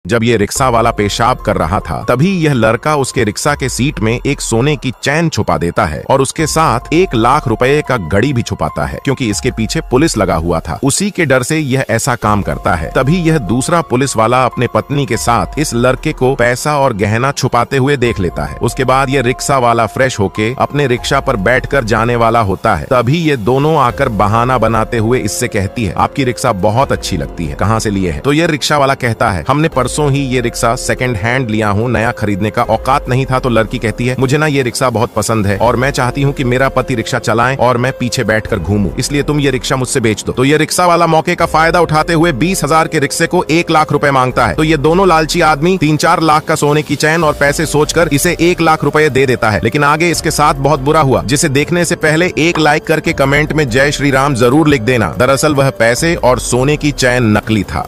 जब ये रिक्शा वाला पेशाब कर रहा था तभी यह लड़का उसके रिक्शा के सीट में एक सोने की चैन छुपा देता है और उसके साथ 1 लाख रुपए का घड़ी भी छुपाता है, क्योंकि इसके पीछे पुलिस लगा हुआ था। उसी के डर से यह ऐसा काम करता है। तभी यह दूसरा पुलिस वाला अपने पत्नी के साथ इस लड़के को पैसा और गहना छुपाते हुए देख लेता है। उसके बाद यह रिक्शा वाला फ्रेश होके अपने रिक्शा पर बैठकर जाने वाला होता है। तभी ये दोनों आकर बहाना बनाते हुए इससे कहती है, आपकी रिक्शा बहुत अच्छी लगती है, कहाँ से लिए है? तो यह रिक्शा वाला कहता है, हमने परसों ही ये रिक्शा सेकंड हैंड लिया हूँ, नया खरीदने का औकात नहीं था। तो लड़की कहती है, मुझे ना ये रिक्शा बहुत पसंद है और मैं चाहती हूँ कि मेरा पति रिक्शा चलाएं और मैं पीछे बैठकर घूमूं, इसलिए तुम ये रिक्शा मुझसे बेच दो। तो ये रिक्शा वाला मौके का फायदा उठाते हुए 20,000 के रिक्शे को 1 लाख रुपए मांगता है। तो ये दोनों लालची आदमी 3-4 लाख का सोने की चैन और पैसे सोचकर इसे 1 लाख रुपए दे देता है। लेकिन आगे इसके साथ बहुत बुरा हुआ, जिसे देखने से पहले 1 लाइक करके कमेंट में जय श्री राम जरूर लिख देना। दरअसल वह पैसे और सोने की चैन नकली था।